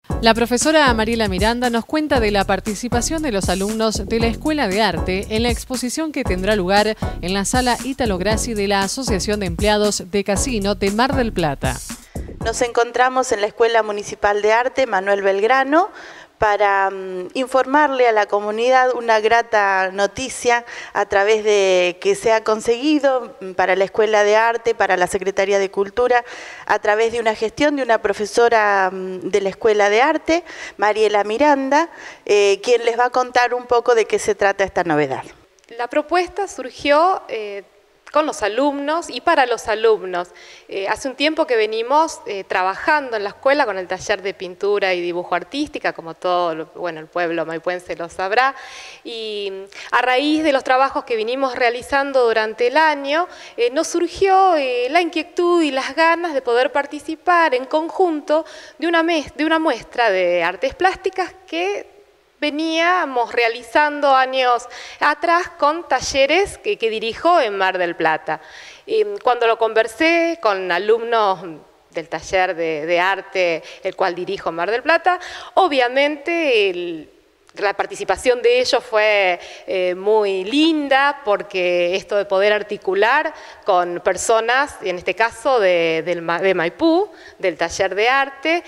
La profesora Mariela Miranda nos cuenta de la participación de los alumnos de la Escuela de Arte en la exposición que tendrá lugar en la Sala Ítalo Grassi de la Asociación de Empleados de Casino de Mar del Plata. Nos encontramos en la Escuela Municipal de Arte Manuel Belgrano para informarle a la comunidad una grata noticia a través de que se ha conseguido para la Escuela de Arte, para la Secretaría de Cultura, a través de una gestión de una profesora de la Escuela de Arte, Mariela Miranda, quien les va a contar un poco de qué se trata esta novedad. La propuesta surgió con los alumnos y para los alumnos. Hace un tiempo que venimos trabajando en la escuela con el taller de pintura y dibujo artística, como todo el pueblo maipuense lo sabrá, y a raíz de los trabajos que vinimos realizando durante el año, nos surgió la inquietud y las ganas de poder participar en conjunto de una muestra de artes plásticas que veníamos realizando años atrás con talleres que dirijo en Mar del Plata. Cuando lo conversé con alumnos del taller de arte, el cual dirijo en Mar del Plata, obviamente la participación de ellos fue muy linda, porque esto de poder articular con personas, en este caso de Maipú, del taller de arte,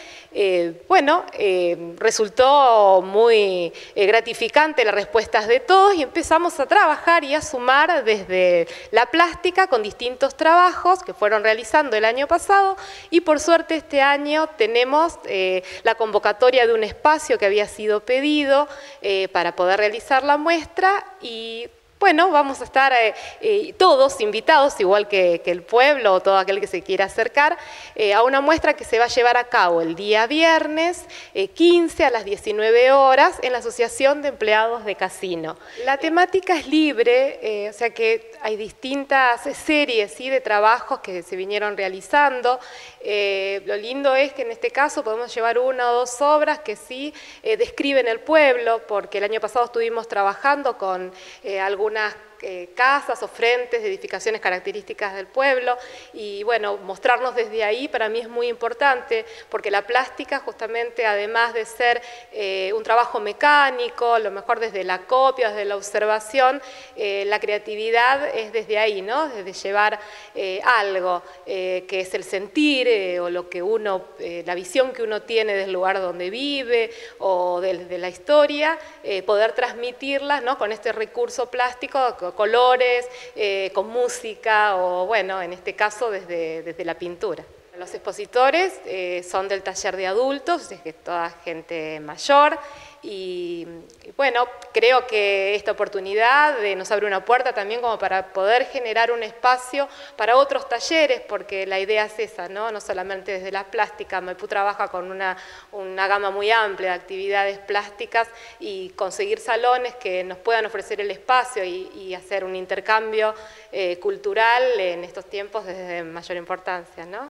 resultó muy gratificante las respuestas de todos y empezamos a trabajar y a sumar desde la plástica con distintos trabajos que fueron realizando el año pasado, y por suerte este año tenemos la convocatoria de un espacio que había sido pedido para poder realizar la muestra, y bueno, vamos a estar todos invitados, igual que el pueblo o todo aquel que se quiera acercar, a una muestra que se va a llevar a cabo el día viernes 15 a las 19 horas en la Asociación de Empleados de Casino. La temática es libre, o sea que hay distintas series de trabajos que se vinieron realizando. Lo lindo es que en este caso podemos llevar una o dos obras que sí describen el pueblo, porque el año pasado estuvimos trabajando con algunas casas o frentes de edificaciones características del pueblo, y bueno, mostrarnos desde ahí para mí es muy importante, porque la plástica justamente, además de ser un trabajo mecánico, a lo mejor desde la copia, desde la observación, la creatividad es desde ahí, ¿no? Desde llevar algo que es el sentir o lo que uno, la visión que uno tiene del lugar donde vive o de la historia, poder transmitirlas, ¿no? Con este recurso plástico, colores, con música o, bueno, en este caso desde la pintura. Los expositores son del taller de adultos, es que toda gente mayor, y bueno, creo que esta oportunidad nos abre una puerta también como para poder generar un espacio para otros talleres, porque la idea es esa, ¿no? No solamente desde la plástica. Maipú trabaja con una gama muy amplia de actividades plásticas, y conseguir salones que nos puedan ofrecer el espacio y hacer un intercambio cultural en estos tiempos es de mayor importancia, ¿no?